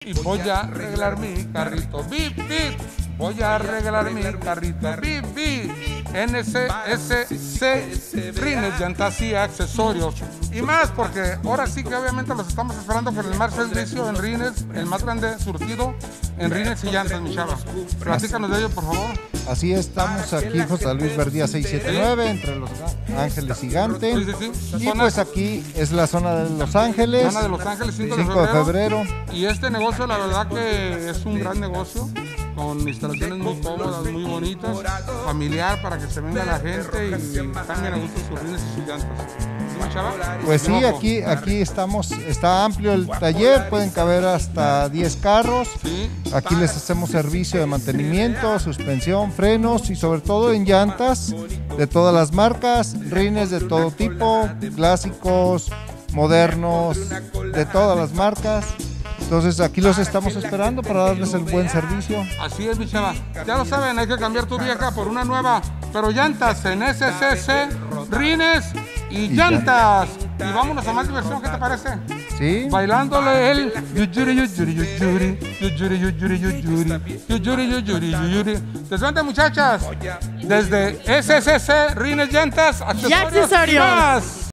Y voy a arreglar mi carrito, bip, bip. Voy a arreglar mi carrito, bip, bip. NSSC, rines, llantas y accesorios. Y más, porque ahora sí que obviamente los estamos esperando con el más servicio en rines, el más grande surtido en rines y llantas, mi chava. Platícanos de ello, por favor. Así estamos aquí, José Luis Verdía 679, entre Los Ángeles Gigante. Sí, sí, sí. Y pues aquí es la zona de Los Ángeles. Zona de Los Ángeles, 5 de febrero. Y este negocio, la verdad que es un gran negocio, con instalaciones muy cómodas, muy bonitas, familiar, para que se venga la gente y cambien a gusto sus rines y sus llantas. ¿Sí, mi chava? Pues sí, aquí estamos, está amplio el taller, pueden caber hasta 10 carros. Sí. Aquí les hacemos servicio de mantenimiento, suspensión, frenos y sobre todo en llantas de todas las marcas, rines de todo tipo, clásicos, modernos, de todas las marcas. Entonces aquí los estamos esperando para darles el buen servicio. Así es, mi chava. Ya lo saben, hay que cambiar tu vieja por una nueva, pero llantas en SCC, rines y llantas. Y vámonos a más diversión, ¿qué te parece? Sí. Bailándole el yuyuri, yuyuri, yuyuri, yuyuri, yuyuri, yuyuri, yuyuri, yuyuri, yuyuri. ¿Te sueltan, muchachas? Desde SCC, rines, llantas, accesorios y más.